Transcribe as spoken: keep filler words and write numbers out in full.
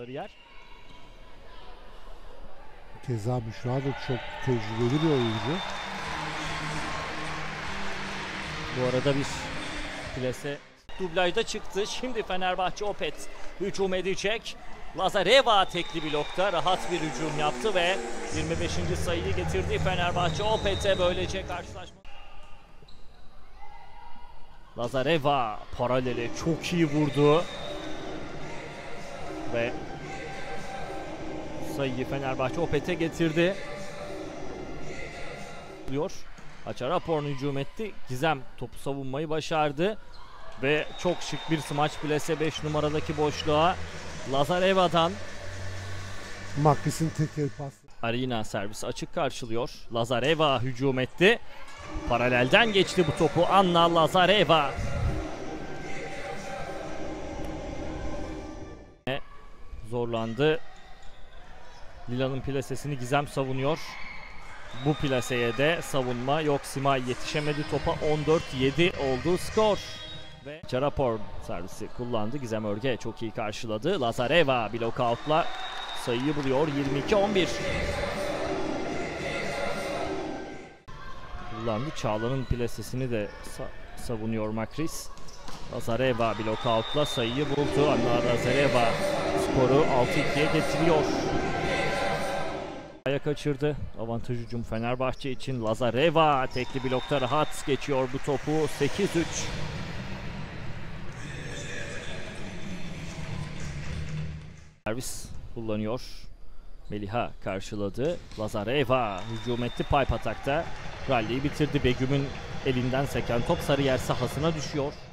kariyer. Keza Büşra da çok tecrübeli bir oyuncu. Bu arada bir plase dublajda çıktı. Şimdi Fenerbahçe Opet hücum edecek. Lazareva tekli blokta rahat bir hücum yaptı ve yirmi beşinci sayıyı getirdi Fenerbahçe Opet'e, böylece karşılaşma. Lazareva paralele çok iyi vurdu ve sayıyı Fenerbahçe Opet'e getirdi. Açarapor'un hücum etti. Gizem topu savunmayı başardı ve çok şık bir smaç plase beş numaradaki boşluğa Lazareva'dan. Makris'in tek el pası. Arina servisi açık karşılıyor. Lazareva hücum etti. Paralelden geçti bu topu Anna Lazareva. Zorlandı. Lila'nın plasesini Gizem savunuyor. Bu plaseye de savunma yok. Simay yetişemedi topa. on dört yedi oldu skor. Ve Açarapor servisi kullandı. Gizem Örge çok iyi karşıladı. Lazareva blok out'la sayıyı buluyor. yirmi iki on bir. Kullandı. Çağla'nın plasesini de sa savunuyor Makris. Lazareva blok out'la sayıyı buldu. Anna Lazareva skoru altı ikiye getiriyor. Aya kaçırdı. Avantaj hücum Fenerbahçe için. Lazareva tekli blokta rahat geçiyor bu topu. sekiz üç. Servis kullanıyor. Meliha karşıladı. Lazareva hücum etti. Pipe atakta rally'yi bitirdi. Begüm'ün elinden seken top Sarıyer sahasına düşüyor.